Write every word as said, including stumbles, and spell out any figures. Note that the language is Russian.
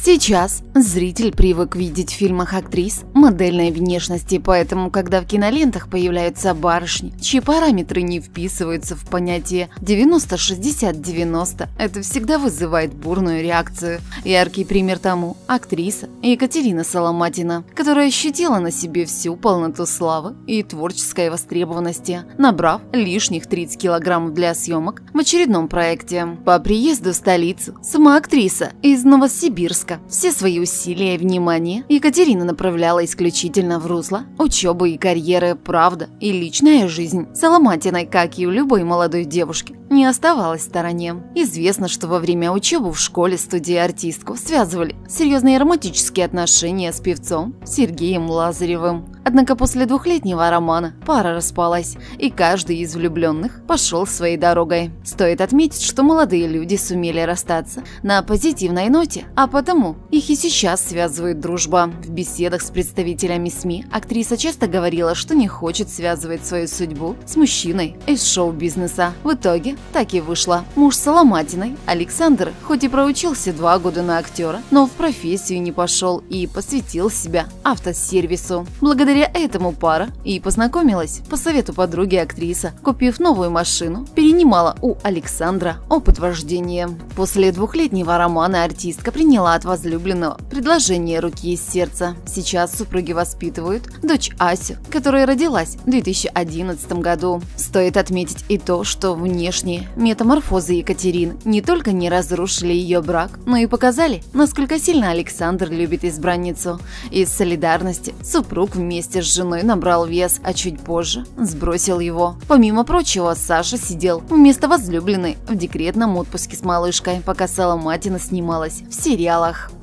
Сейчас зритель привык видеть в фильмах актрис модельной внешности, поэтому, когда в кинолентах появляются барышни, чьи параметры не вписываются в понятие девяносто шестьдесят девяносто, это всегда вызывает бурную реакцию. Яркий пример тому – актриса Екатерина Соломатина, которая ощутила на себе всю полноту славы и творческой востребованности, набрав лишних тридцать килограммов для съемок в очередном проекте. По приезду в столицу сама актриса из Новосибирска все свои усилия и внимание Екатерина направляла исключительно в русло учебы и карьеры. Правда и личная жизнь Соломатиной, как и у любой молодой девушки, не оставалась в стороне. Известно, что во время учебы в школе студию-артистку связывали серьезные романтические отношения с певцом Сергеем Лазаревым. Однако после двухлетнего романа пара распалась, и каждый из влюбленных пошел своей дорогой. Стоит отметить, что молодые люди сумели расстаться на позитивной ноте, а потому их и сейчас связывает дружба. В беседах с представителями СМИ актриса часто говорила, что не хочет связывать свою судьбу с мужчиной из шоу-бизнеса. В итоге так и вышло. Муж Соломатиной, Александр, хоть и проучился два года на актера, но в профессию не пошел и посвятил себя автосервису. Благодаря этому пара и познакомилась. По совету подруги актриса, купив новую машину, перенимала у Александра опыт вождения. После двухлетнего романа артистка приняла от возлюбленного предложение руки и сердца. Сейчас супруги воспитывают дочь Асю, которая родилась в две тысячи одиннадцатом году. Стоит отметить и то, что внешние метаморфозы Екатерины не только не разрушили ее брак, но и показали, насколько сильно Александр любит избранницу. Из солидарности супруг вместе с женой набрал вес, а чуть позже сбросил его. Помимо прочего, Саша сидел вместо возлюбленной в декретном отпуске с малышкой, пока Соломатина снималась в сериалах.